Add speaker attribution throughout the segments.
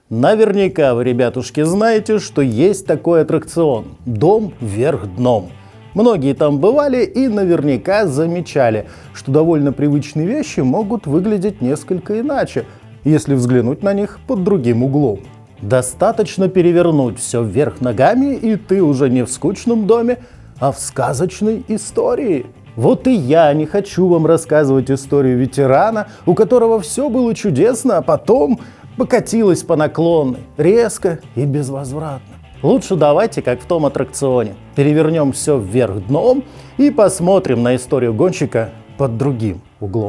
Speaker 1: Наверняка вы, ребятушки, знаете, что есть такой аттракцион – дом вверх дном. Многие там бывали и наверняка замечали, что довольно привычные вещи могут выглядеть несколько иначе, если взглянуть на них под другим углом. Достаточно перевернуть все вверх ногами, и ты уже не в скучном доме, а в сказочной истории. Вот и я не хочу вам рассказывать историю ветерана, у которого все было чудесно, а потом покатилось по наклонной, резко и безвозвратно. Лучше давайте, как в том аттракционе, перевернем все вверх дном и посмотрим на историю гонщика под другим углом.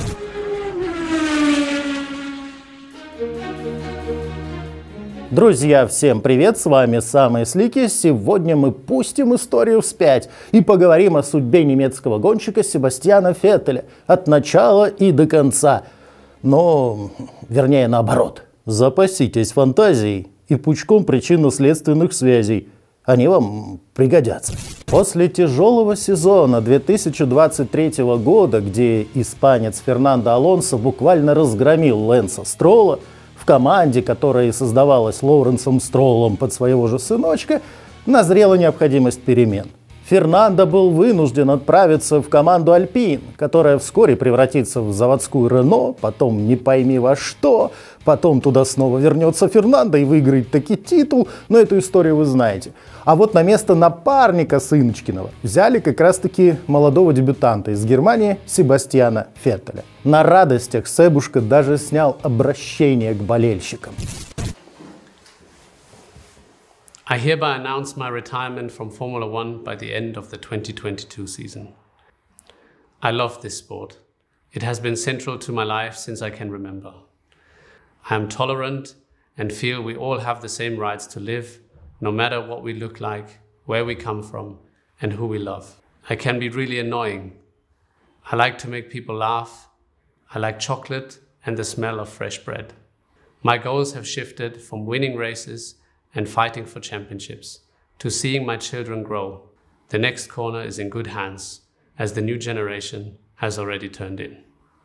Speaker 1: Друзья, всем привет, с вами Самый Слики. Сегодня мы пустим историю вспять и поговорим о судьбе немецкого гонщика Себастьяна Феттеля от начала и до конца. Но, вернее, наоборот. Запаситесь фантазией и пучком причинно-следственных связей. Они вам пригодятся. После тяжелого сезона 2023 года, где испанец Фернандо Алонсо буквально разгромил Лэнса Стролла, в команде, которая создавалась Лоуренсом Строллом под своего же сыночка, назрела необходимость перемен. Фернандо был вынужден отправиться в команду Альпин, которая вскоре превратится в заводскую Рено, потом не пойми во что, потом туда снова вернется Фернандо и выиграет таки титул, но эту историю вы знаете. А вот на место напарника Сыночкиного взяли как раз-таки молодого дебютанта из Германии Себастьяна Феттеля. На радостях Себушка даже снял обращение к болельщикам.
Speaker 2: I hereby announce my retirement from Formula One by the end of the 2022 season. I love this sport. It has been central to my life since I can remember. I am tolerant and feel we all have the same rights to live, no matter what we look like, where we come from, and who we love. I can be really annoying. I like to make people laugh. I like chocolate and the smell of fresh bread. My goals have shifted from winning races and fighting for championships to seeing my children grow. The next corner is in good hands, as the new generation has already turned in.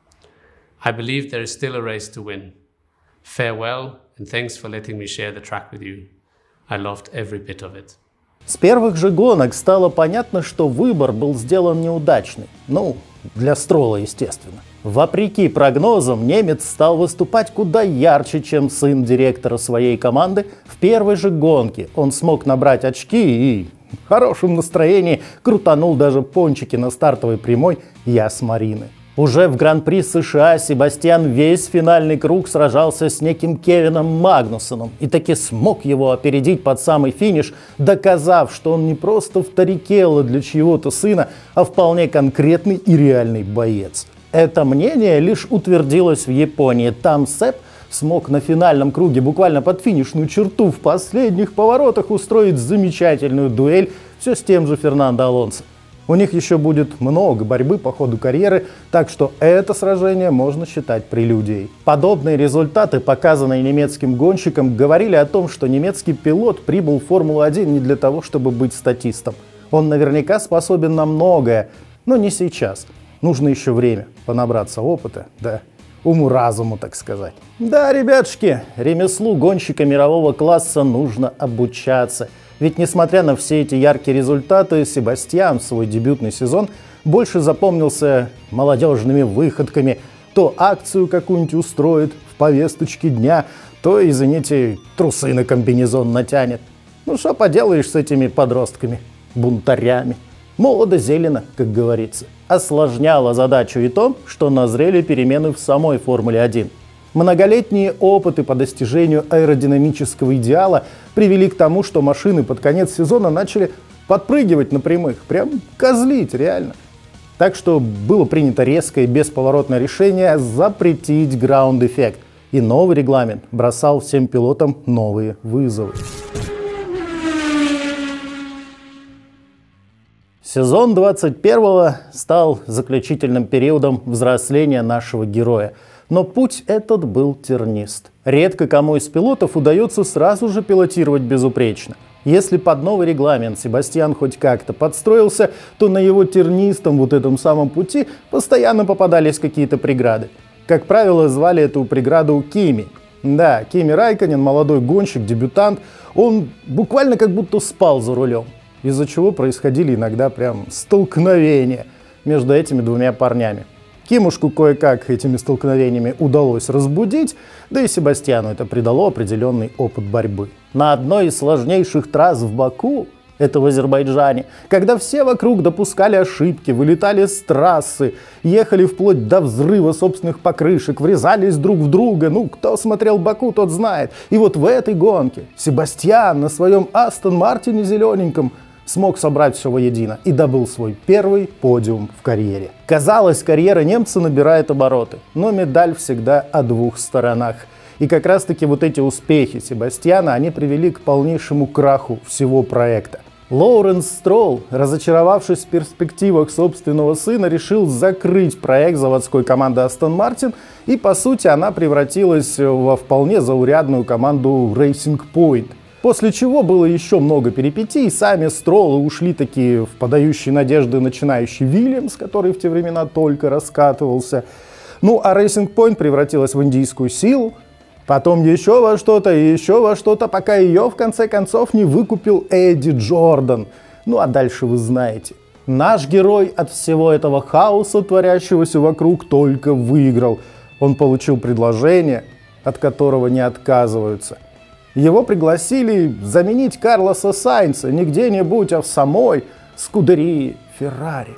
Speaker 2: I believe there is still a race to win. Farewell, and thanks for letting me share the track with you. I loved every bit of it.
Speaker 1: С первых же гонок стало понятно, что выбор был сделан неудачный. Ну, для Стролла, естественно. Вопреки прогнозам, немец стал выступать куда ярче, чем сын директора своей команды. В первой же гонке он смог набрать очки и в хорошем настроении крутанул даже пончики на стартовой прямой Яс-Марины. Уже в Гран-при США Себастьян весь финальный круг сражался с неким Кевином Магнуссеном и таки смог его опередить под самый финиш, доказав, что он не просто вторикелло для чьего-то сына, а вполне конкретный и реальный боец. Это мнение лишь утвердилось в Японии. Там Себ смог на финальном круге буквально под финишную черту в последних поворотах устроить замечательную дуэль все с тем же Фернандо Алонсо. У них еще будет много борьбы по ходу карьеры, так что это сражение можно считать прелюдией. Подобные результаты, показанные немецким гонщиком, говорили о том, что немецкий пилот прибыл в Формулу-1 не для того, чтобы быть статистом. Он наверняка способен на многое, но не сейчас. Нужно еще время понабраться опыта, да уму-разуму, так сказать. Да, ребятушки, ремеслу гонщика мирового класса нужно обучаться. Ведь, несмотря на все эти яркие результаты, Себастьян в свой дебютный сезон больше запомнился молодежными выходками. То акцию какую-нибудь устроит в повесточке дня, то, извините, трусы на комбинезон натянет. Ну, что поделаешь с этими подростками, бунтарями. Молодо-зелено, как говорится. Осложняло задачу и то, что назрели перемены в самой Формуле-1. Многолетние опыты по достижению аэродинамического идеала привели к тому, что машины под конец сезона начали подпрыгивать на прямых, прям козлить реально. Так что было принято резкое и бесповоротное решение запретить граунд-эффект, и новый регламент бросал всем пилотам новые вызовы. Сезон 21-го стал заключительным периодом взросления нашего героя. Но путь этот был тернист. Редко кому из пилотов удается сразу же пилотировать безупречно. Если под новый регламент Себастьян хоть как-то подстроился, то на его тернистом вот этом самом пути постоянно попадались какие-то преграды. Как правило, звали эту преграду Кими. Да, Кими Райконен, молодой гонщик, дебютант, он буквально как будто спал за рулем, из-за чего происходили иногда прям столкновения между этими двумя парнями. Кимушку кое-как этими столкновениями удалось разбудить, да и Себастьяну это придало определенный опыт борьбы. На одной из сложнейших трасс в Баку, это в Азербайджане, когда все вокруг допускали ошибки, вылетали с трассы, ехали вплоть до взрыва собственных покрышек, врезались друг в друга, кто смотрел Баку, тот знает. И вот в этой гонке Себастьян на своем Астон Мартине зелененьком смог собрать все воедино и добыл свой первый подиум в карьере. Казалось, карьера немца набирает обороты, но медаль всегда о двух сторонах. И как раз таки вот эти успехи Себастьяна, они привели к полнейшему краху всего проекта. Лоуренс Стролл, разочаровавшись в перспективах собственного сына, решил закрыть проект заводской команды Aston Martin, и по сути она превратилась во вполне заурядную команду Racing Point. После чего было еще много перипетий, сами Строллы ушли такие в подающие надежды начинающий Вильямс, который в те времена только раскатывался. А Racing Point превратилась в индийскую силу, потом еще во что-то и еще во что-то, пока ее в конце концов не выкупил Эдди Джордан. А дальше вы знаете. Наш герой от всего этого хаоса, творящегося вокруг, только выиграл. Он получил предложение, от которого не отказываются. Его пригласили заменить Карлоса Сайнца не где-нибудь, а в самой скудерии Феррари.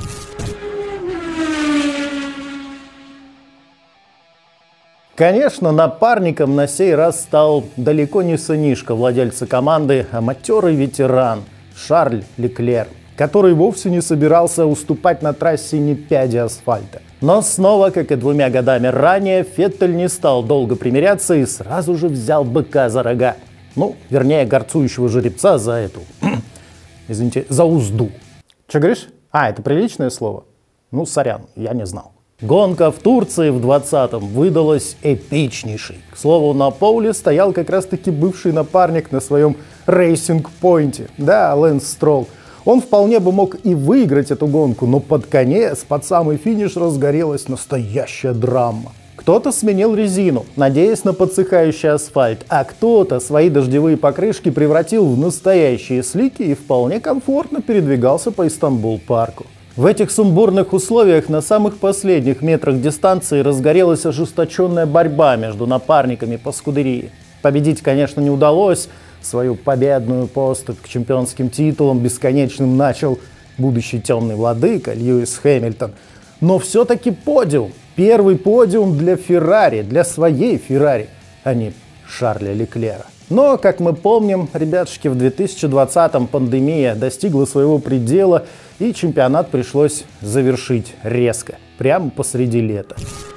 Speaker 1: Конечно, напарником на сей раз стал далеко не сынишка владельца команды, а матерый ветеран Шарль Леклер, который вовсе не собирался уступать на трассе ни пяди асфальта. Но снова, как и 2 годами ранее, Феттель не стал долго примиряться и сразу же взял быка за рога. Вернее, горцующего жеребца за эту, извините, за узду. Че говоришь? Это приличное слово? Сорян, я не знал. Гонка в Турции в 20-м выдалась эпичнейшей. К слову, на поле стоял как раз-таки бывший напарник на своем Racing Point. Да, Лэнс Стролл. Он вполне бы мог и выиграть эту гонку, но под конец, под самый финиш разгорелась настоящая драма. Кто-то сменил резину, надеясь на подсыхающий асфальт, а кто-то свои дождевые покрышки превратил в настоящие слики и вполне комфортно передвигался по Истанбул-парку. В этих сумбурных условиях на самых последних метрах дистанции разгорелась ожесточенная борьба между напарниками по скудерии. Победить, конечно, не удалось. Свою победную поступь к чемпионским титулам бесконечным начал будущий темный владыка Льюис Хэмилтон. Но все-таки подиум. Первый подиум для Феррари, для своей Феррари, а не Шарля Леклера. Но, как мы помним, ребятушки, в 2020-м пандемия достигла своего предела, и чемпионат пришлось завершить резко, прямо посреди лета.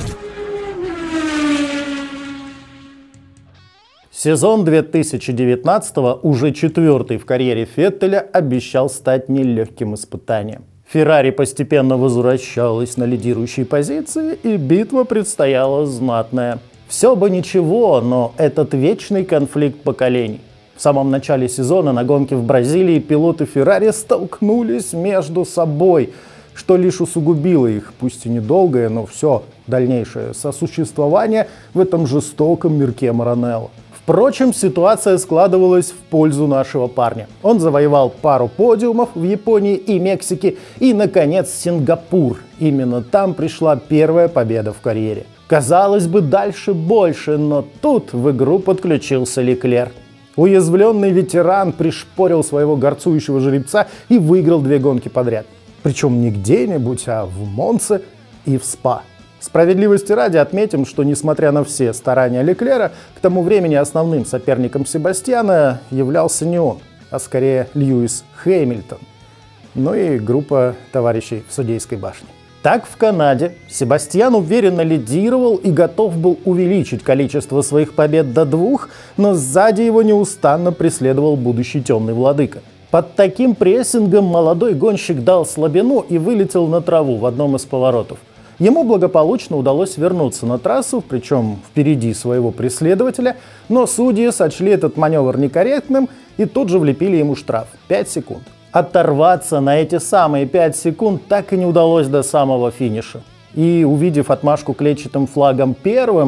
Speaker 1: Сезон 2019-го, уже 4-й в карьере Феттеля, обещал стать нелегким испытанием. Феррари постепенно возвращалась на лидирующие позиции, и битва предстояла знатная. Все бы ничего, но этот вечный конфликт поколений. В самом начале сезона на гонке в Бразилии пилоты Феррари столкнулись между собой, что лишь усугубило их, пусть и недолгое, но все дальнейшее сосуществование в этом жестоком мирке Маранелло. Впрочем, ситуация складывалась в пользу нашего парня. Он завоевал пару подиумов в Японии и Мексике и, наконец, Сингапур. Именно там пришла первая победа в карьере. Казалось бы, дальше больше, но тут в игру подключился Леклер. Уязвленный ветеран пришпорил своего горцующего жеребца и выиграл 2 гонки подряд. Причем не где-нибудь, а в Монце и в Спа. Справедливости ради отметим, что несмотря на все старания Леклера, к тому времени основным соперником Себастьяна являлся не он, а скорее Льюис Хэмилтон. Ну и группа товарищей в судейской башне. Так, в Канаде Себастьян уверенно лидировал и готов был увеличить количество своих побед до 2, но сзади его неустанно преследовал будущий темный владыка. Под таким прессингом молодой гонщик дал слабину и вылетел на траву в одном из поворотов. Ему благополучно удалось вернуться на трассу, причем впереди своего преследователя, но судьи сочли этот маневр некорректным и тут же влепили ему штраф – 5 секунд. Оторваться на эти самые 5 секунд так и не удалось до самого финиша. И увидев отмашку клетчатым флагом первым,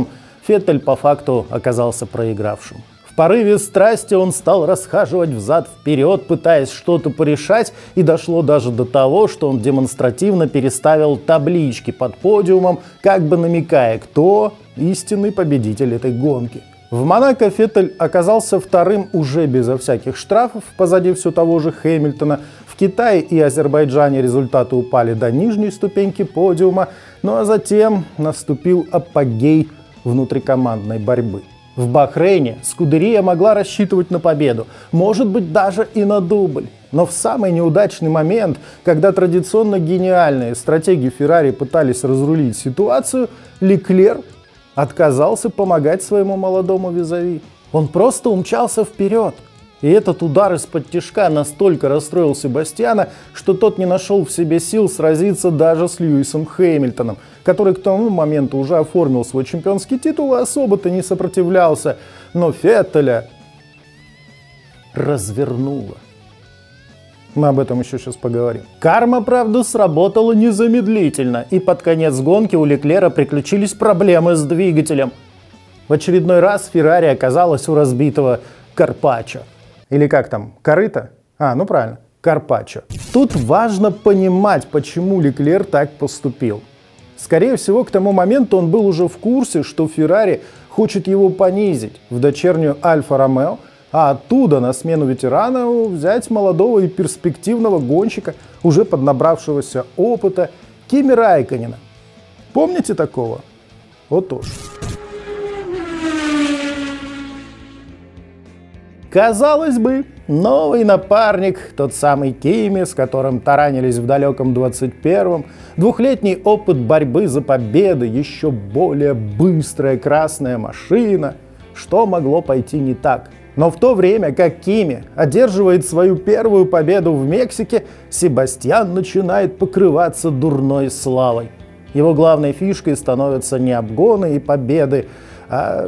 Speaker 1: Феттель по факту оказался проигравшим. В порыве страсти он стал расхаживать взад-вперед, пытаясь что-то порешать, и дошло даже до того, что он демонстративно переставил таблички под подиумом, как бы намекая, кто истинный победитель этой гонки. В Монако Феттель оказался вторым уже безо всяких штрафов, позади все того же Хэмилтона. В Китае и Азербайджане результаты упали до нижней ступеньки подиума, ну а затем наступил апогей внутрикомандной борьбы. В Бахрейне Скудерия могла рассчитывать на победу, может быть даже и на дубль. Но в самый неудачный момент, когда традиционно гениальные стратеги Феррари пытались разрулить ситуацию, Леклер отказался помогать своему молодому визави. Он просто умчался вперед. И этот удар из-под тишка настолько расстроил Себастьяна, что тот не нашел в себе сил сразиться даже с Льюисом Хэмилтоном, который к тому моменту уже оформил свой чемпионский титул и особо-то не сопротивлялся. Но Феттеля развернуло. Мы об этом еще сейчас поговорим. Карма, правда, сработала незамедлительно, и под конец гонки у Леклера приключились проблемы с двигателем. В очередной раз Феррари оказалась у разбитого Карпаччо. Или как там, корыто? Ну правильно, Карпаччо. Тут важно понимать, почему Леклер так поступил. Скорее всего, к тому моменту он был уже в курсе, что Феррари хочет его понизить в дочернюю Альфа-Ромео, а оттуда на смену ветерану взять молодого и перспективного гонщика, уже поднабравшегося опыта, Кими Райкконена. Помните такого? Вот уж. Казалось бы, новый напарник, тот самый Кими, с которым таранились в далеком 21-м, двухлетний опыт борьбы за победы, еще более быстрая красная машина. Что могло пойти не так? Но в то время, как Кими одерживает свою первую победу в Мексике, Себастьян начинает покрываться дурной славой. Его главной фишкой становятся не обгоны и победы, а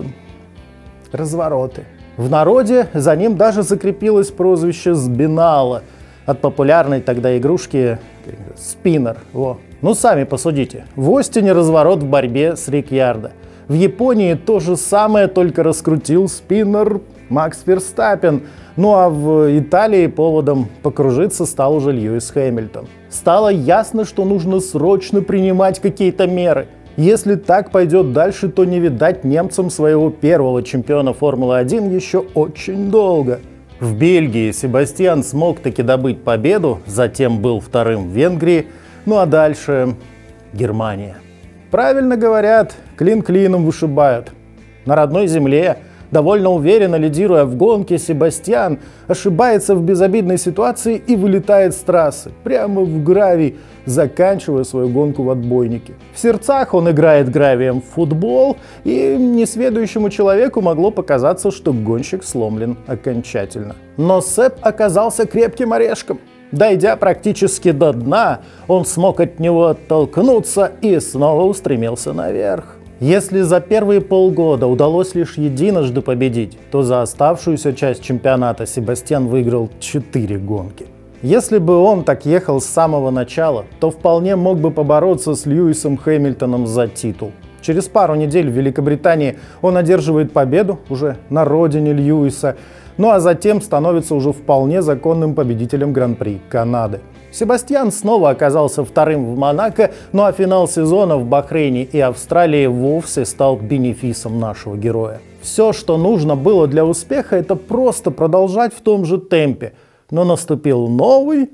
Speaker 1: развороты. В народе за ним даже закрепилось прозвище «Сбинало» от популярной тогда игрушки «Спиннер». Ну, сами посудите. В Остине разворот в борьбе с Рикьярдо. В Японии то же самое, только раскрутил спиннер Макс Ферстаппен. Ну а в Италии поводом покружиться стал уже Льюис Хэмилтон. Стало ясно, что нужно срочно принимать какие-то меры. Если так пойдет дальше, то не видать немцам своего первого чемпиона Формулы-1 еще очень долго. В Бельгии Себастьян смог таки добыть победу, затем был вторым в Венгрии, ну а дальше Германия. Правильно говорят, клин клином вышибают. На родной земле, довольно уверенно лидируя в гонке, Себастьян ошибается в безобидной ситуации и вылетает с трассы, прямо в гравий, заканчивая свою гонку в отбойнике. В сердцах он играет гравием в футбол, и несведущему человеку могло показаться, что гонщик сломлен окончательно. Но Себ оказался крепким орешком. Дойдя практически до дна, он смог от него оттолкнуться и снова устремился наверх. Если за первые полгода удалось лишь единожды победить, то за оставшуюся часть чемпионата Себастьян выиграл 4 гонки. Если бы он так ехал с самого начала, то вполне мог бы побороться с Льюисом Хэмилтоном за титул. Через пару недель в Великобритании он одерживает победу уже на родине Льюиса, ну а затем становится уже вполне законным победителем Гран-при Канады. Себастьян снова оказался вторым в Монако, ну а финал сезона в Бахрейне и Австралии вовсе стал бенефисом нашего героя. Все, что нужно было для успеха, это просто продолжать в том же темпе. Но наступил новый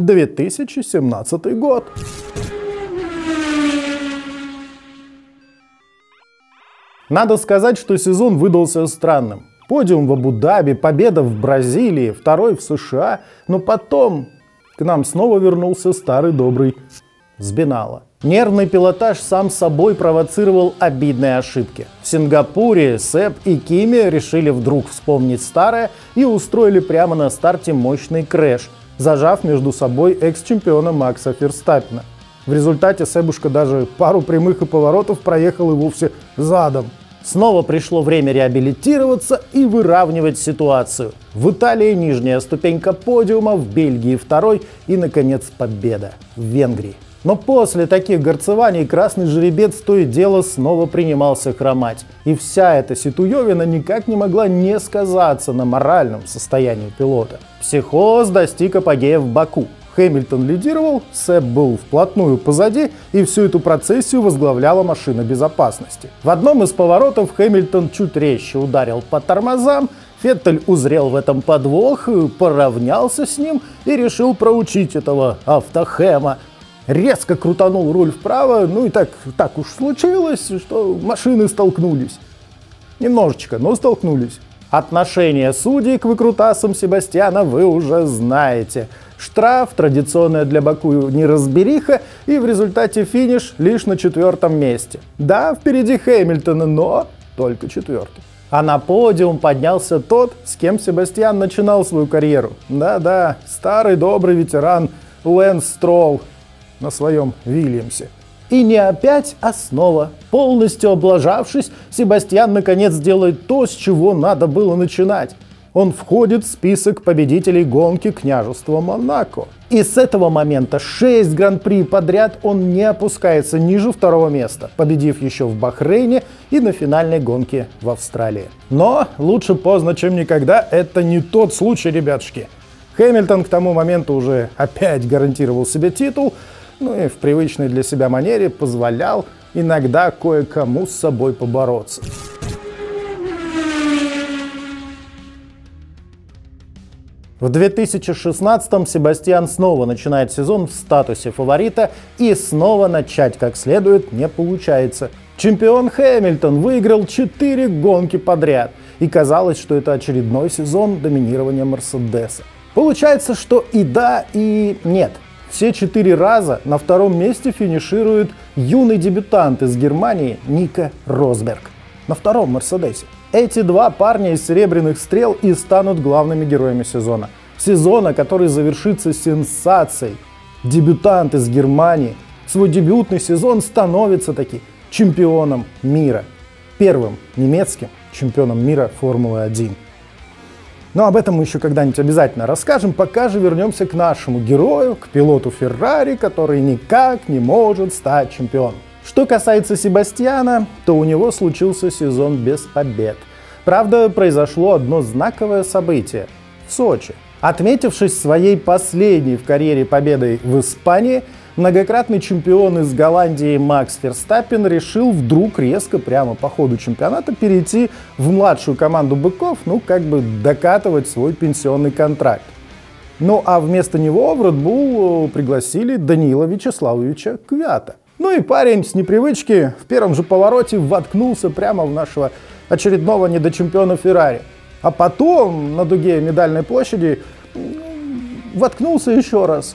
Speaker 1: 2017 год. Надо сказать, что сезон выдался странным. Подиум в Абу-Даби, победа в Бразилии, второй в США, но потом к нам снова вернулся старый добрый Сбинало. Нервный пилотаж сам собой провоцировал обидные ошибки. В Сингапуре Себ и Кими решили вдруг вспомнить старое и устроили прямо на старте мощный крэш, зажав между собой экс-чемпиона Макса Ферстаппена. В результате Себушка даже пару прямых и поворотов проехал и вовсе задом. Снова пришло время реабилитироваться и выравнивать ситуацию. В Италии нижняя ступенька подиума, в Бельгии второй и, наконец, победа в Венгрии. Но после таких горцеваний красный жеребец то и дело снова принимался хромать. И вся эта ситуевина никак не могла не сказаться на моральном состоянии пилота. Психоз достиг апогея в Баку. Хэмилтон лидировал, Себ был вплотную позади, и всю эту процессию возглавляла машина безопасности. В одном из поворотов Хэмилтон чуть резче ударил по тормозам, Феттель узрел в этом подвох, поравнялся с ним и решил проучить этого автохэма. Резко крутанул руль вправо, ну и так уж случилось, что машины столкнулись. Немножечко, но столкнулись. Отношение судей к выкрутасам Себастьяна вы уже знаете. Штраф, традиционная для Баку неразбериха, и в результате финиш лишь на 4-м месте. Да, впереди Хэмилтона, но только 4-й. А на подиум поднялся тот, с кем Себастьян начинал свою карьеру. Да-да, старый добрый ветеран Лэнс Стролл на своем Вильямсе. И не опять, а снова. Полностью облажавшись, Себастьян наконец делает то, с чего надо было начинать. Он входит в список победителей гонки княжества Монако. И с этого момента 6 гран-при подряд он не опускается ниже 2-го места, победив еще в Бахрейне и на финальной гонке в Австралии. Но лучше поздно, чем никогда, это не тот случай, ребятушки. Хэмилтон к тому моменту уже опять гарантировал себе титул, ну и в привычной для себя манере позволял иногда кое-кому с собой побороться. В 2016-м Себастьян снова начинает сезон в статусе фаворита, и снова начать как следует не получается. Чемпион Хэмилтон выиграл 4 гонки подряд, и казалось, что это очередной сезон доминирования Мерседеса. Получается, что и да, и нет. Все 4 раза на 2-м месте финиширует юный дебютант из Германии Нико Росберг на 2-м Мерседесе. Эти 2 парня из «Серебряных стрел» и станут главными героями сезона. Сезона, который завершится сенсацией. Дебютант из Германии свой дебютный сезон становится таки чемпионом мира. Первым немецким чемпионом мира Формулы-1. Но об этом мы еще когда-нибудь обязательно расскажем. Пока же вернемся к нашему герою, к пилоту Феррари, который никак не может стать чемпионом. Что касается Себастьяна, то у него случился сезон без побед. Правда, произошло одно знаковое событие в Сочи. Отметившись своей последней в карьере победой в Испании, многократный чемпион из Голландии Макс Ферстаппен решил вдруг резко прямо по ходу чемпионата перейти в младшую команду быков, ну как бы докатывать свой пенсионный контракт. Ну а вместо него в Red Bull пригласили Даниила Вячеславовича Квята. Ну и парень с непривычки в первом же повороте воткнулся прямо в нашего очередного недочемпиона Феррари. А потом на дуге Медальной площади воткнулся еще раз.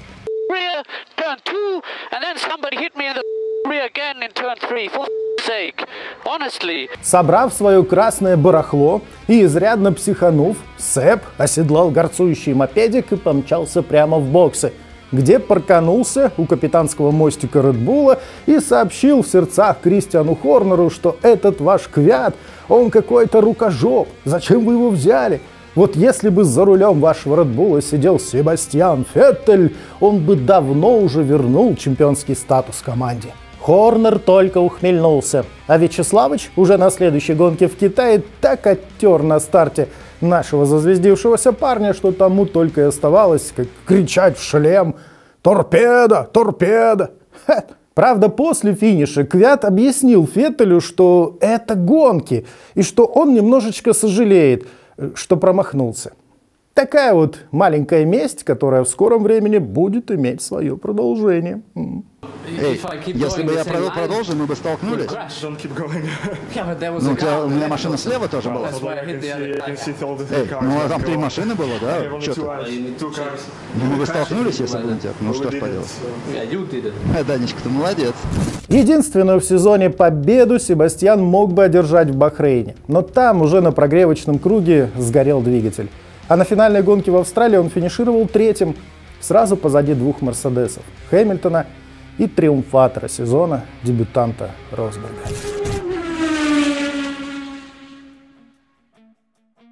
Speaker 1: Собрав свое красное барахло и изрядно психанув, Себ оседлал горцующий мопедик и помчался прямо в боксы, где парканулся у капитанского мостика Red Bull и сообщил в сердцах Кристиану Хорнеру, что этот ваш Квят, он какой-то рукожоп, зачем вы его взяли? Вот если бы за рулем вашего Red Bull сидел Себастьян Феттель, он бы давно уже вернул чемпионский статус команде. Хорнер только ухмыльнулся, а Вячеславыч уже на следующей гонке в Китае так оттер на старте нашего зазвездившегося парня, что тому только и оставалось как кричать в шлем: «Торпеда! Торпеда!». Правда, после финиша Квят объяснил Феттелю, что это гонки, и что он немножечко сожалеет, что промахнулся. Такая вот маленькая месть, которая в скором времени будет иметь свое продолжение.
Speaker 3: Эй, если бы я продолжил, мы бы столкнулись. Ну, у меня машина слева тоже была. Эй, ну а там 3 машины было, да? Что-то. Ну, мы бы столкнулись, если бы не так. Ну, что ж поделать. Данечка, ты молодец.
Speaker 1: Единственную в сезоне победу Себастьян мог бы одержать в Бахрейне. Но там уже на прогревочном круге сгорел двигатель. А на финальной гонке в Австралии он финишировал 3-м, сразу позади 2 Мерседесов — Хэмилтона и триумфатора сезона, дебютанта Росберга.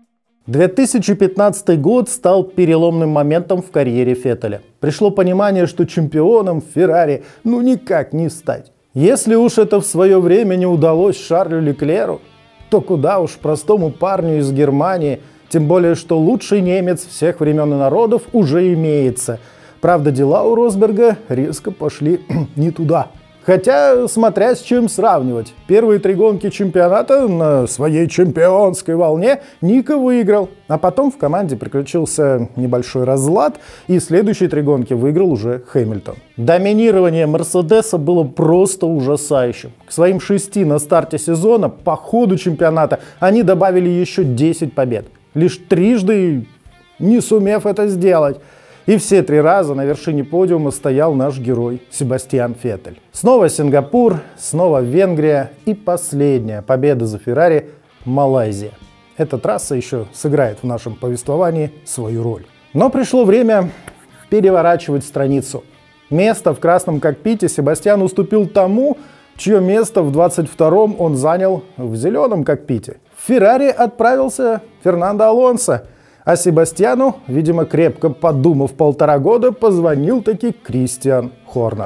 Speaker 1: 2015 год стал переломным моментом в карьере Феттеля. Пришло понимание, что чемпионом Феррари никак не стать. Если уж это в свое время не удалось Шарлю Леклеру, то куда уж простому парню из Германии, тем более, что лучший немец всех времен и народов уже имеется. Правда, дела у Росберга резко пошли не туда. Хотя, смотря с чем сравнивать. Первые 3 гонки чемпионата на своей чемпионской волне Ника выиграл. А потом в команде приключился небольшой разлад, и следующие 3 гонки выиграл уже Хэмилтон. Доминирование Мерседеса было просто ужасающим. К своим 6 на старте сезона, по ходу чемпионата, они добавили еще 10 побед. Лишь трижды не сумев это сделать. И все 3 раза на вершине подиума стоял наш герой Себастьян Феттель. Снова Сингапур, снова Венгрия и последняя победа за Феррари – Малайзия. Эта трасса еще сыграет в нашем повествовании свою роль. Но пришло время переворачивать страницу. Место в красном кокпите Себастьян уступил тому, чье место в 22-м он занял в зеленом кокпите. В Феррари отправился Фернандо Алонсо. А Себастьяну, видимо, крепко подумав 1,5 года, позвонил таки Кристиан Хорнер.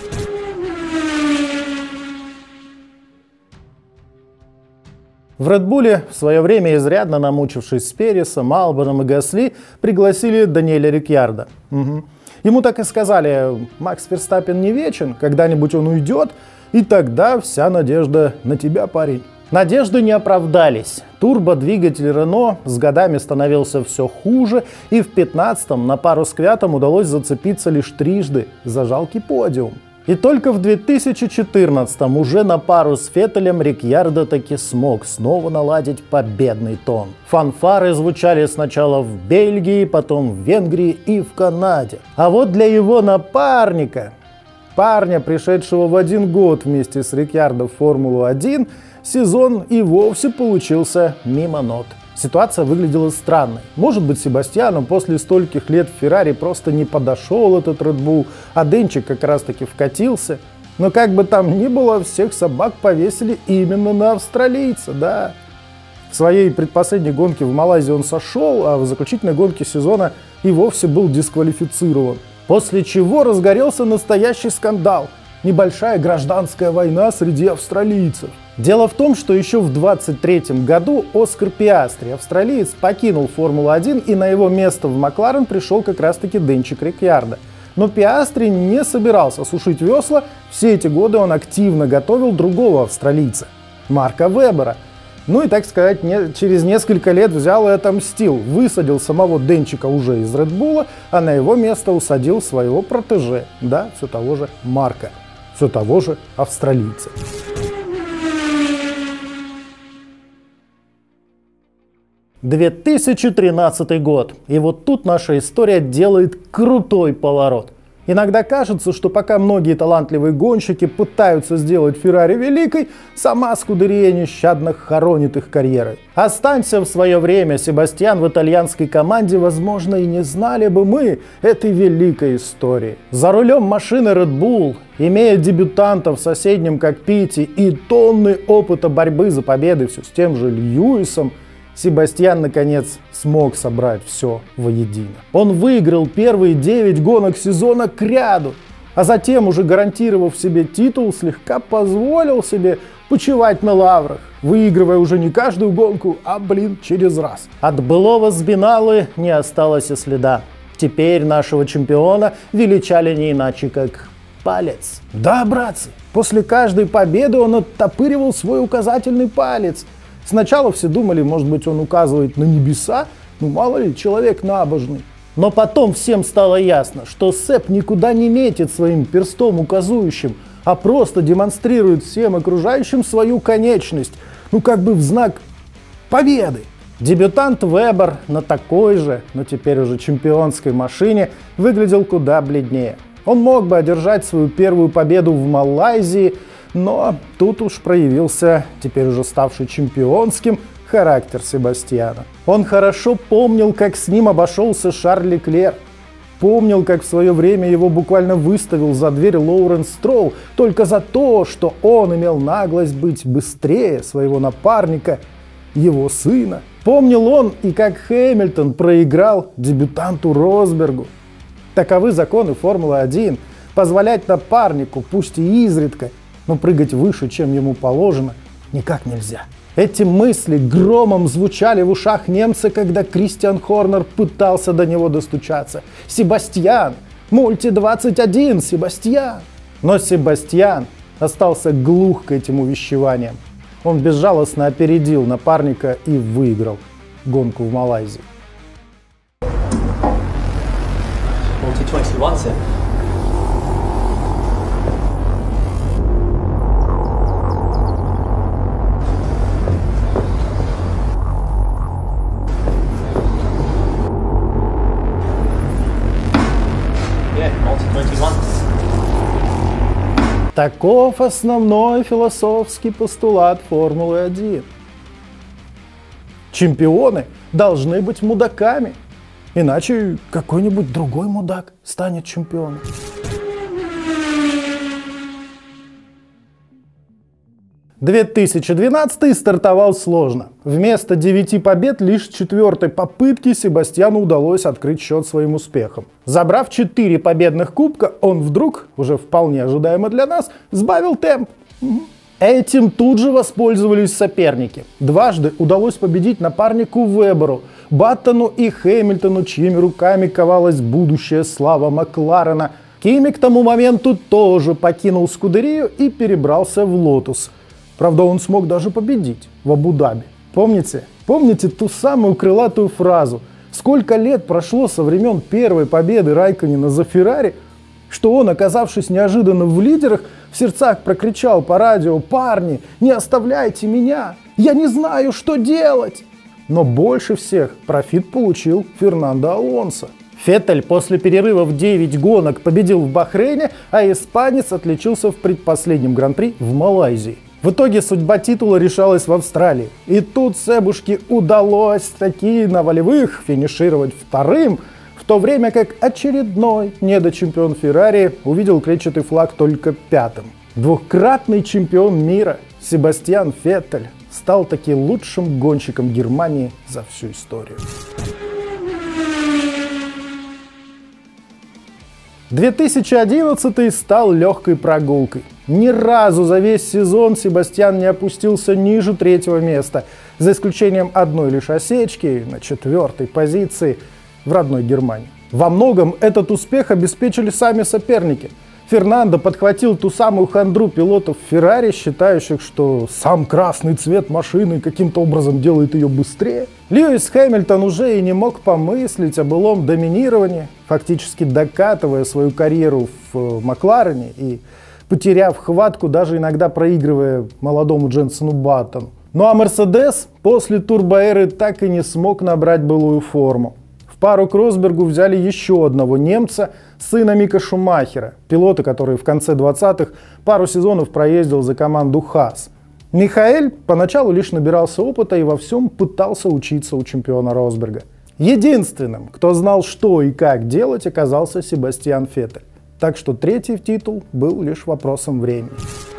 Speaker 1: В Red Bull в свое время, изрядно намучившись с Пересом, Албоном и Гасли, пригласили Даниэля Рикьярдо. Ему так и сказали: Макс Верстаппен не вечен, когда-нибудь он уйдет, и тогда вся надежда на тебя, парень. Надежды не оправдались. Турбодвигатель Рено с годами становился все хуже, и в 15-м на пару с Квятом удалось зацепиться лишь трижды за жалкий подиум. И только в 2014-м уже на пару с Феттелем Рикьярдо таки смог снова наладить победный тон. Фанфары звучали сначала в Бельгии, потом в Венгрии и в Канаде. А вот для его напарника, парня, пришедшего в 1 год вместе с Рикьярдо в Формулу-1, сезон и вовсе получился мимо нот. Ситуация выглядела странной. Может быть, Себастьяну после стольких лет в Феррари просто не подошел этот Red Bull, а Денчик как раз таки вкатился. Но как бы там ни было, всех собак повесили именно на австралийца, да. В своей предпоследней гонке в Малайзии он сошел, а в заключительной гонке сезона и вовсе был дисквалифицирован. После чего разгорелся настоящий скандал. Небольшая гражданская война среди австралийцев. Дело в том, что еще в 23-м году Оскар Пиастри, австралиец, покинул Формулу-1, и на его место в Макларен пришел как раз-таки Денчик Рикьярдо. Но Пиастри не собирался сушить весла, все эти годы он активно готовил другого австралийца, Марка Вебера. Ну и, так сказать, через несколько лет взял и отомстил, высадил самого Денчика уже из Red Bull, а на его место усадил своего протеже, да, все того же Марка, все того же австралийца. «2013 год. И вот тут наша история делает крутой поворот. Иногда кажется, что пока многие талантливые гонщики пытаются сделать Феррари великой, сама Скудерия нещадно хоронит их карьеры. Останься в свое время Себастьян в итальянской команде, возможно, и не знали бы мы этой великой истории. За рулем машины Red Bull, имея дебютанта в соседнем кокпите и тонны опыта борьбы за победы все с тем же Льюисом, Себастьян, наконец, смог собрать все воедино. Он выиграл первые 9 гонок сезона кряду, а затем, уже гарантировав себе титул, слегка позволил себе почивать на лаврах, выигрывая уже не каждую гонку, а, через раз. От былого Сбиналы не осталось и следа. Теперь нашего чемпиона величали не иначе, как палец. Да, братцы, после каждой победы он оттопыривал свой указательный палец. Сначала все думали, может быть, он указывает на небеса, мало ли, человек набожный. Но потом всем стало ясно, что Сэп никуда не метит своим перстом указующим, а просто демонстрирует всем окружающим свою конечность, как бы в знак победы. Дебютант Вебер на такой же, но теперь уже чемпионской машине выглядел куда бледнее. Он мог бы одержать свою первую победу в Малайзии, но тут уж проявился, теперь уже ставший чемпионским, характер Себастьяна. Он хорошо помнил, как с ним обошелся Шарль Леклер. Помнил, как в свое время его буквально выставил за дверь Лоуренс Строул только за то, что он имел наглость быть быстрее своего напарника, его сына. Помнил он и как Хэмилтон проиграл дебютанту Росбергу. Таковы законы Формулы-1. Позволять напарнику, пусть и изредка, но прыгать выше, чем ему положено, никак нельзя. Эти мысли громом звучали в ушах немца, когда Кристиан Хорнер пытался до него достучаться. «Себастьян! Мульти-21! Себастьян!» Но Себастьян остался глух к этим увещеваниям. Он безжалостно опередил напарника и выиграл гонку в Малайзии.
Speaker 4: Multi-21, sir. Yeah, multi-21.
Speaker 1: Таков основной философский постулат Формулы-1. Чемпионы должны быть мудаками, иначе какой-нибудь другой мудак станет чемпионом. «2012 стартовал сложно. Вместо 9 побед лишь с 4-й попытки Себастьяну удалось открыть счет своим успехом. Забрав 4 победных кубка, он вдруг, уже вполне ожидаемо для нас, сбавил темп. Этим тут же воспользовались соперники. Дважды удалось победить напарнику Веберу, Баттону и Хэмилтону, чьими руками ковалась будущая слава Макларена. Кими к тому моменту тоже покинул Скудерию и перебрался в Лотус. Правда, он смог даже победить в Абу-Даби. Помните? Помните ту самую крылатую фразу? Сколько лет прошло со времен первой победы Райкконена за Феррари, что он, оказавшись неожиданно в лидерах, в сердцах прокричал по радио: «Парни, не оставляйте меня! Я не знаю, что делать!» Но больше всех профит получил Фернандо Алонсо. Феттель после перерыва в 9 гонок победил в Бахрейне, а испанец отличился в предпоследнем гран-при в Малайзии. В итоге судьба титула решалась в Австралии. И тут Себушке удалось таки на волевых финишировать вторым, в то время как очередной недочемпион Феррари увидел клетчатый флаг только 5-м. Двукратный чемпион мира Себастьян Феттель стал таки лучшим гонщиком Германии за всю историю. 2011 стал легкой прогулкой. Ни разу за весь сезон Себастьян не опустился ниже 3-го места, за исключением одной лишь осечки на 4-й позиции в родной Германии. Во многом этот успех обеспечили сами соперники. Фернандо подхватил ту самую хандру пилотов Феррари, считающих, что сам красный цвет машины каким-то образом делает ее быстрее. Льюис Хэмилтон уже и не мог помыслить о былом доминировании, фактически докатывая свою карьеру в Макларене и потеряв хватку, даже иногда проигрывая молодому Дженсену Баттону. Ну а Мерседес после турбоэры так и не смог набрать былую форму. В пару к Росбергу взяли еще одного немца, сына Мика Шумахера, пилота, который в конце 20-х пару сезонов проездил за команду Хаас. Михаэль поначалу лишь набирался опыта и во всем пытался учиться у чемпиона Росберга. Единственным, кто знал, что и как делать, оказался Себастьян Феттель. Так что 3-й титул был лишь вопросом времени.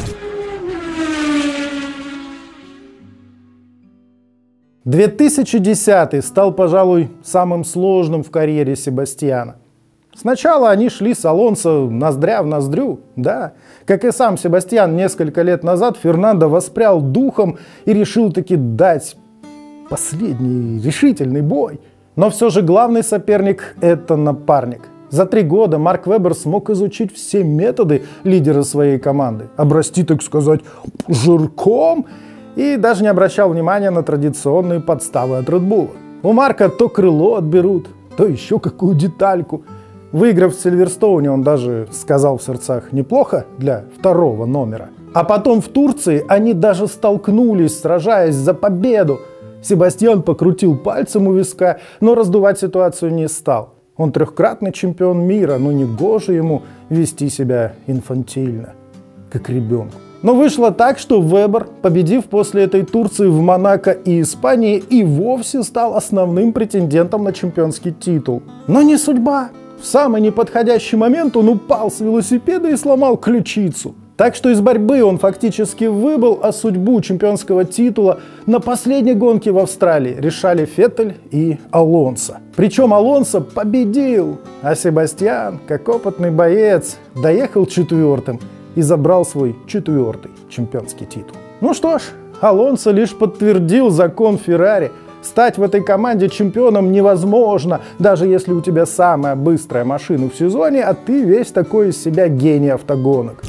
Speaker 1: «2010 стал, пожалуй, самым сложным в карьере Себастьяна. Сначала они шли с Алонсо ноздря в ноздрю, да. Как и сам Себастьян несколько лет назад, Фернандо воспрял духом и решил таки дать последний решительный бой. Но все же главный соперник – это напарник. За 3 года Марк Вебер смог изучить все методы лидера своей команды, обрасти, так сказать, жирком, и даже не обращал внимания на традиционные подставы от Red Bull. У Марка то крыло отберут, то еще какую детальку. Выиграв в Сильверстоуне, он даже сказал в сердцах: неплохо для 2-го номера. А потом в Турции они даже столкнулись, сражаясь за победу. Себастьян покрутил пальцем у виска, но раздувать ситуацию не стал. Он 3-кратный чемпион мира, но не гоже ему вести себя инфантильно, как ребенку. Но вышло так, что Вебер, победив после этой Турции в Монако и Испании, и вовсе стал основным претендентом на чемпионский титул. Но не судьба. В самый неподходящий момент он упал с велосипеда и сломал ключицу. Так что из борьбы он фактически выбыл, а судьбу чемпионского титула на последней гонке в Австралии решали Феттель и Алонсо. Причем Алонсо победил, а Себастьян, как опытный боец, доехал четвертым и забрал свой четвертый чемпионский титул. Ну что ж, Алонсо лишь подтвердил закон Феррари. Стать в этой команде чемпионом невозможно, даже если у тебя самая быстрая машина в сезоне, а ты весь такой из себя гений автогонок.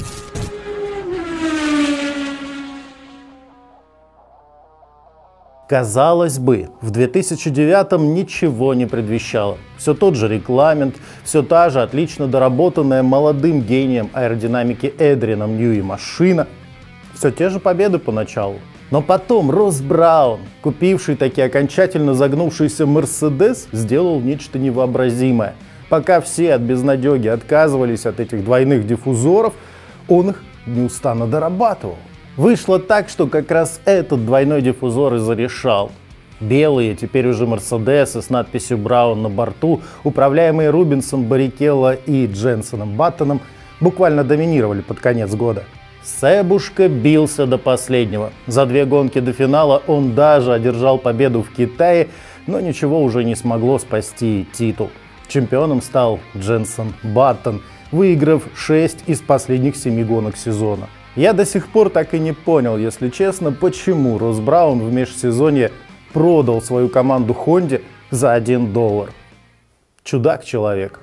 Speaker 1: Казалось бы, в 2009-м ничего не предвещало. Все тот же регламент, все та же отлично доработанная молодым гением аэродинамики Эдрианом Ньюи машина, все те же победы поначалу. Но потом Росс Браун, купивший таки окончательно загнувшийся Мерседес, сделал нечто невообразимое. Пока все от безнадеги отказывались от этих двойных диффузоров, он их неустанно дорабатывал. Вышло так, что как раз этот двойной диффузор и зарешал. Белые, теперь уже Мерседесы с надписью Браун на борту, управляемые Рубинсом, Баррикелло и Дженсеном Баттоном, буквально доминировали под конец года. Себушка бился до последнего. За 2 гонки до финала он даже одержал победу в Китае, но ничего уже не смогло спасти титул. Чемпионом стал Дженсен Баттон, выиграв 6 из последних 7 гонок сезона. Я до сих пор так и не понял, если честно, почему Росс Браун в межсезонье продал свою команду Хонде за $1. Чудак-человек.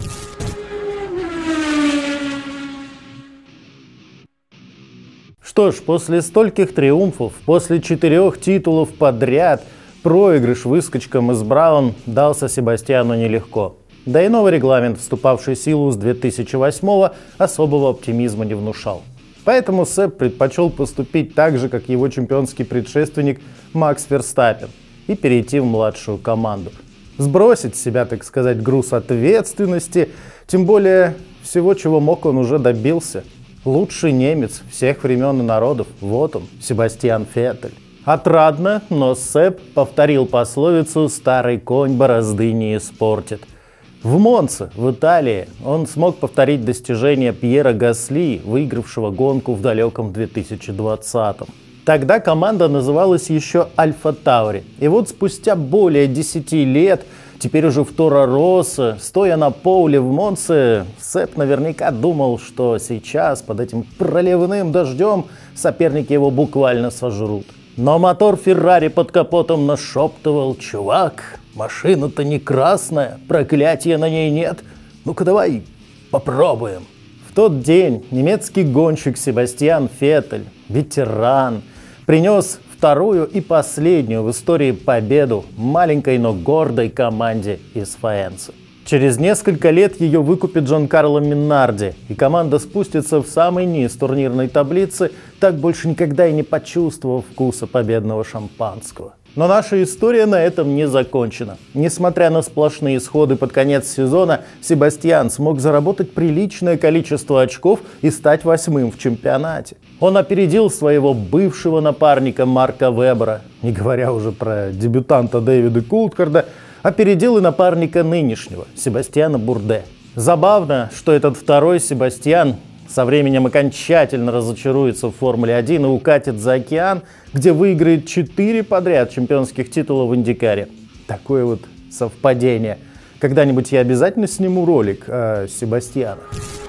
Speaker 1: Что ж, после стольких триумфов, после 4 титулов подряд, проигрыш выскочкам из Браун дался Себастьяну нелегко. Да и новый регламент, вступавший в силу с 2008-го, особого оптимизма не внушал. Поэтому Себ предпочел поступить так же, как его чемпионский предшественник Макс Верстаппен, и перейти в младшую команду. Сбросить с себя, так сказать, груз ответственности, тем более всего, чего мог, он уже добился. Лучший немец всех времен и народов, вот он, Себастьян Феттель. Отрадно, но Себ повторил пословицу «старый конь борозды не испортит». В Монце, в Италии, он смог повторить достижения Пьера Гасли, выигравшего гонку в далеком 2020-м. Тогда команда называлась еще Альфа Таури. И вот спустя более 10 лет, теперь уже в Торо Россо, стоя на поле в Монце, Себ наверняка думал, что сейчас под этим проливным дождем соперники его буквально сожрут. Но мотор Феррари под капотом нашептывал: «Чувак, машина-то не красная, проклятия на ней нет. Ну-ка давай попробуем». В тот день немецкий гонщик Себастьян Феттель, ветеран, принес вторую и последнюю в истории победу маленькой, но гордой команде из Фаэнцы. Через несколько лет ее выкупит Джанкарло Минарди, и команда спустится в самый низ турнирной таблицы, так больше никогда и не почувствовав вкуса победного шампанского. Но наша история на этом не закончена. Несмотря на сплошные исходы под конец сезона, Себастьян смог заработать приличное количество очков и стать 8-м в чемпионате. Он опередил своего бывшего напарника Марка Вебера, не говоря уже про дебютанта Дэвида Култхарда, опередил и напарника нынешнего, Себастьяна Бурде. Забавно, что этот второй Себастьян со временем окончательно разочаруется в Формуле-1 и укатит за океан, где выиграет 4 подряд чемпионских титула в Индикаре. Такое вот совпадение. Когда-нибудь я обязательно сниму ролик о Себастьянах.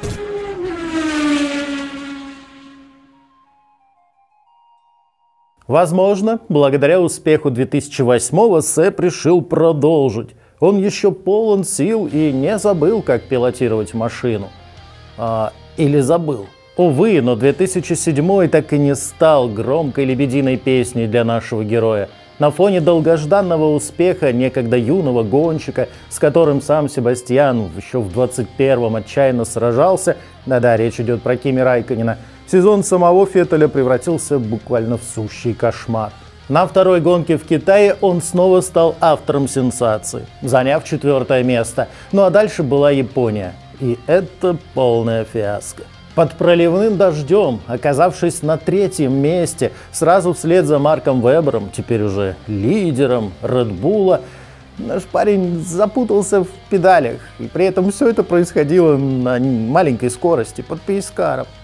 Speaker 1: Возможно, благодаря успеху 2008-го Себ решил продолжить. Он еще полон сил и не забыл, как пилотировать машину. Или забыл. Увы, но 2007 так и не стал громкой лебединой песней для нашего героя. На фоне долгожданного успеха некогда юного гонщика, с которым сам Себастьян еще в 21-м отчаянно сражался, да-да, речь идет про Кими Райкконена, сезон самого Феттеля превратился буквально в сущий кошмар. На второй гонке в Китае он снова стал автором сенсации, заняв 4-е место. Ну а дальше была Япония. И это полная фиаско. Под проливным дождем, оказавшись на 3-м месте, сразу вслед за Марком Вебером, теперь уже лидером Red Bull, наш парень запутался в педалях. И при этом все это происходило на маленькой скорости под Пейскаром.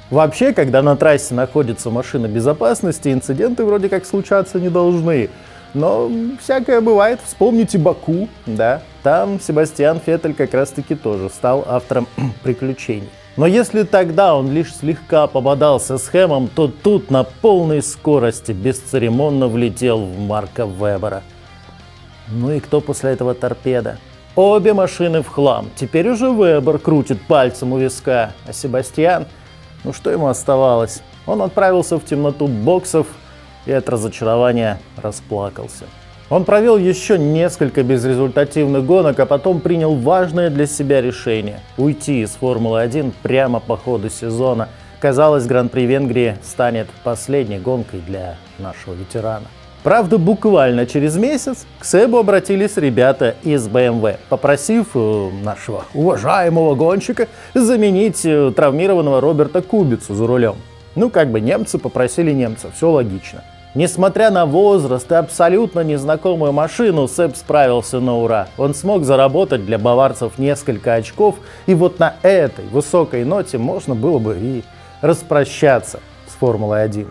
Speaker 1: Вообще, когда на трассе находится машина безопасности, инциденты вроде как случаться не должны. Но всякое бывает. Вспомните Баку, да, там Себастьян Феттель как раз-таки тоже стал автором приключений. Но если тогда он лишь слегка пободался с Хэмом, то тут на полной скорости бесцеремонно влетел в Марка Вебера. Ну и кто после этого торпеда? Обе машины в хлам. Теперь уже Вебер крутит пальцем у виска, а Себастьян, ну что ему оставалось? Он отправился в темноту боксов и от разочарования расплакался. Он провел еще несколько безрезультативных гонок, а потом принял важное для себя решение – уйти из Формулы-1 прямо по ходу сезона. Казалось, Гран-при Венгрии станет последней гонкой для нашего ветерана. Правда, буквально через месяц к Себу обратились ребята из BMW, попросив нашего уважаемого гонщика заменить травмированного Роберта Кубицу за рулем. Ну, как бы немцы попросили немца, все логично. Несмотря на возраст и абсолютно незнакомую машину, Себ справился на ура. Он смог заработать для баварцев несколько очков, и вот на этой высокой ноте можно было бы и распрощаться с Формулой-1.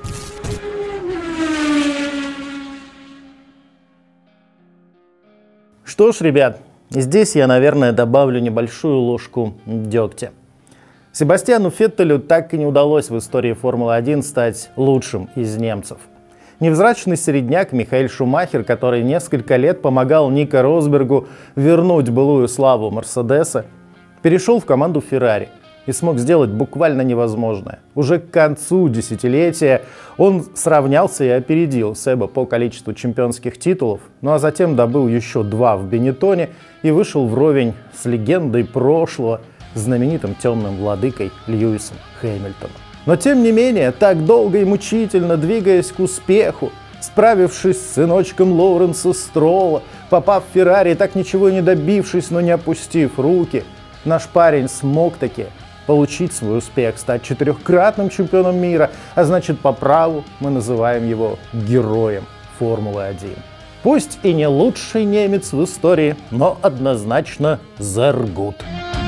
Speaker 1: Что ж, ребят, здесь я, наверное, добавлю небольшую ложку дегтя. Себастьяну Феттелю так и не удалось в истории Формулы-1 стать лучшим из немцев. Невзрачный середняк Михаэль Шумахер, который несколько лет помогал Нико Росбергу вернуть былую славу Мерседеса, перешел в команду Феррари и смог сделать буквально невозможное. Уже к концу десятилетия он сравнялся и опередил Себа по количеству чемпионских титулов, ну а затем добыл еще 2 в Бенеттоне и вышел вровень с легендой прошлого, знаменитым темным владыкой Льюисом Хэмилтоном. Но тем не менее, так долго и мучительно двигаясь к успеху, справившись с сыночком Лоуренса Строула, попав в Феррари, так ничего не добившись, но не опустив руки, наш парень смог таки получить свой успех, стать 4-кратным чемпионом мира, а значит, по праву мы называем его героем Формулы-1. Пусть и не лучший немец в истории, но однозначно sehr gut.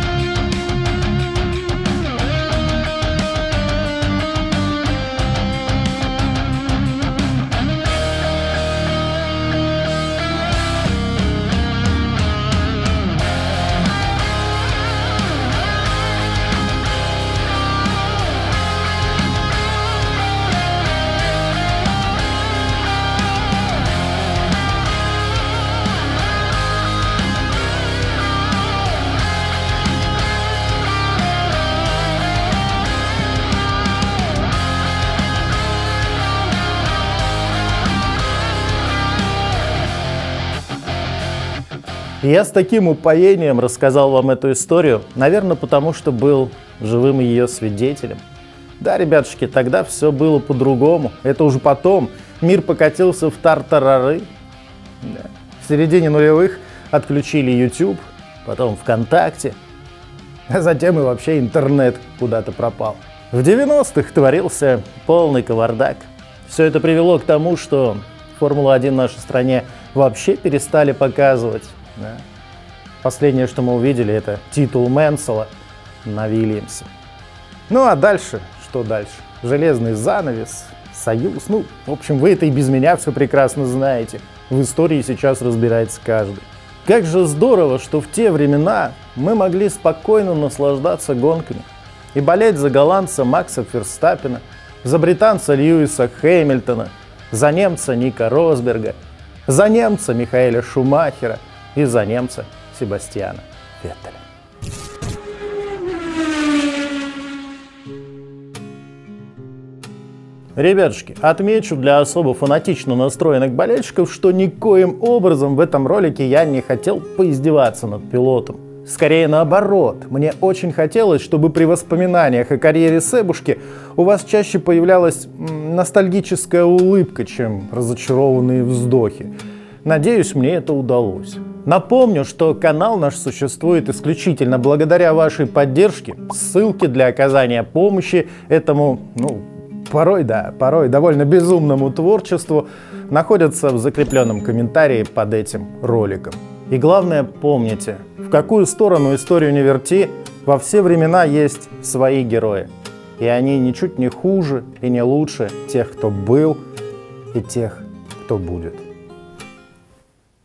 Speaker 1: Я с таким упоением рассказал вам эту историю, наверное, потому что был живым ее свидетелем. Да, ребятушки, тогда все было по-другому. Это уже потом. Мир покатился в тартарары. Да. В середине нулевых отключили YouTube, потом ВКонтакте, а затем и вообще интернет куда-то пропал. В 90-х творился полный кавардак. Все это привело к тому, что Формулу-1 в нашей стране вообще перестали показывать. Да. Последнее, что мы увидели, это титул Мэнсела на Вильямсе. Ну а дальше, что дальше? Железный занавес, союз. Ну, в общем, вы это и без меня все прекрасно знаете. В истории сейчас разбирается каждый. Как же здорово, что в те времена мы могли спокойно наслаждаться гонками и болеть за голландца Макса Ферстаппена, за британца Льюиса Хэмилтона, за немца Нико Росберга, за немца Михаэля Шумахера и за немца Себастьяна Феттеля. Ребятушки, отмечу для особо фанатично настроенных болельщиков, что никоим образом в этом ролике я не хотел поиздеваться над пилотом. Скорее наоборот, мне очень хотелось, чтобы при воспоминаниях о карьере Себушки у вас чаще появлялась ностальгическая улыбка, чем разочарованные вздохи. Надеюсь, мне это удалось. Напомню, что канал наш существует исключительно благодаря вашей поддержке. Ссылки для оказания помощи этому, порой довольно безумному творчеству находятся в закрепленном комментарии под этим роликом. И главное, помните, в какую сторону историю не верти, во все времена есть свои герои. И они ничуть не хуже и не лучше тех, кто был, и тех, кто будет.